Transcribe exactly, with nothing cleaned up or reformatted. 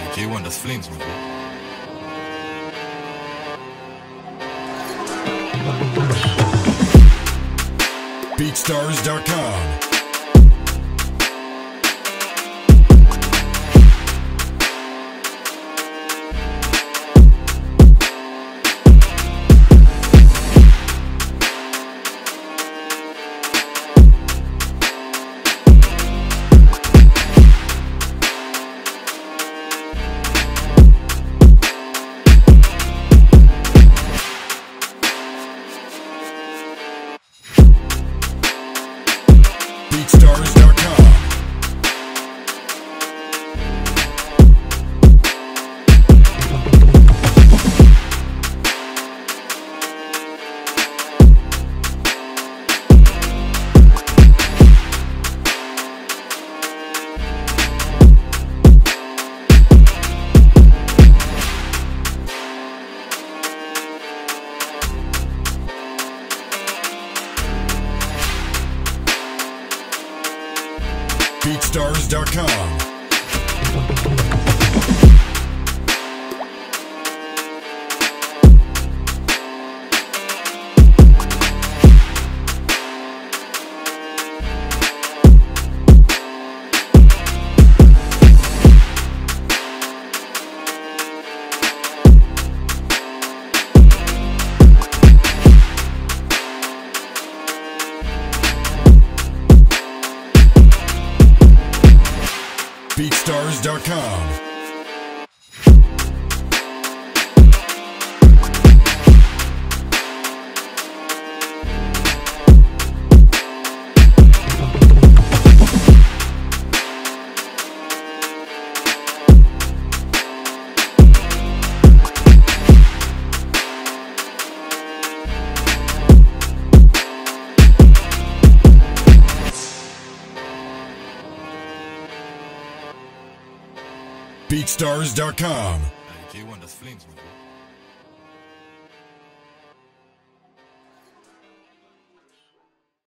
K one, das Flames, man. Beatstars dot com. Beatstars dot com. Beatstars dot com. Beatstars dot com. Beatstars dot com. K one, das Flames, man.